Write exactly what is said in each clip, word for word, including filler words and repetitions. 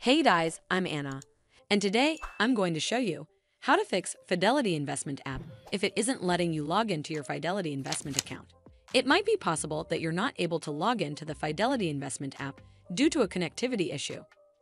Hey guys, I'm Anna, and today I'm going to show you how to fix Fidelity Investment app if it isn't letting you log into your Fidelity Investment account. It might be possible that you're not able to log into the Fidelity Investment app due to a connectivity issue.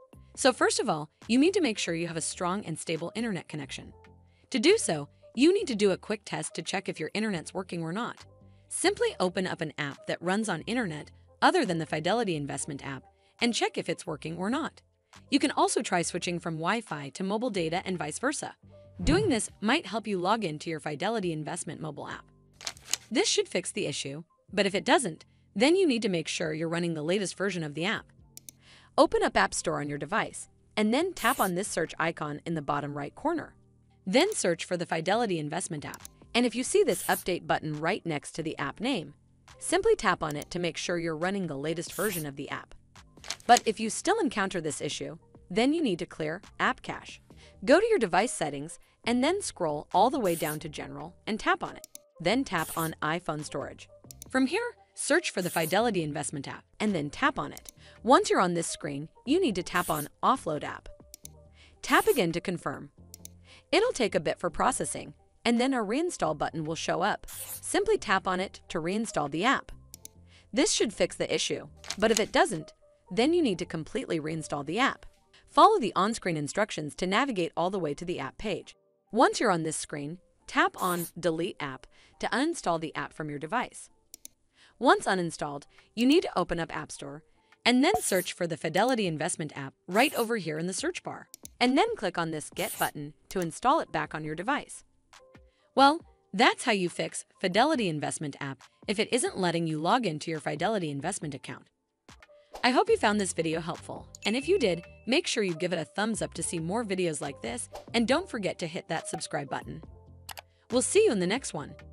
So first of all, you need to make sure you have a strong and stable internet connection. To do so, you need to do a quick test to check if your internet's working or not. Simply open up an app that runs on internet other than the Fidelity Investment app and check if it's working or not. You can also try switching from Wi-Fi to mobile data and vice versa. Doing this might help you log into your Fidelity Investment mobile app. This should fix the issue, but if it doesn't, then you need to make sure you're running the latest version of the app. Open up App Store on your device, and then tap on this search icon in the bottom right corner. Then search for the Fidelity Investment app, and if you see this update button right next to the app name, simply tap on it to make sure you're running the latest version of the app. But if you still encounter this issue, then you need to clear App Cache. Go to your device settings and then scroll all the way down to General and tap on it. Then tap on iPhone Storage. From here, search for the Fidelity Investment app and then tap on it. Once you're on this screen, you need to tap on Offload App. Tap again to confirm. It'll take a bit for processing, and then a reinstall button will show up. Simply tap on it to reinstall the app. This should fix the issue, but if it doesn't, then you need to completely reinstall the app. Follow the on-screen instructions to navigate all the way to the app page. Once you're on this screen, tap on Delete App to uninstall the app from your device. Once uninstalled, you need to open up App Store and then search for the Fidelity Investment app right over here in the search bar, and then click on this Get button to install it back on your device. Well, that's how you fix Fidelity Investment app if it isn't letting you log into your Fidelity Investment account. I hope you found this video helpful, and if you did, make sure you give it a thumbs up to see more videos like this, and don't forget to hit that subscribe button. We'll see you in the next one.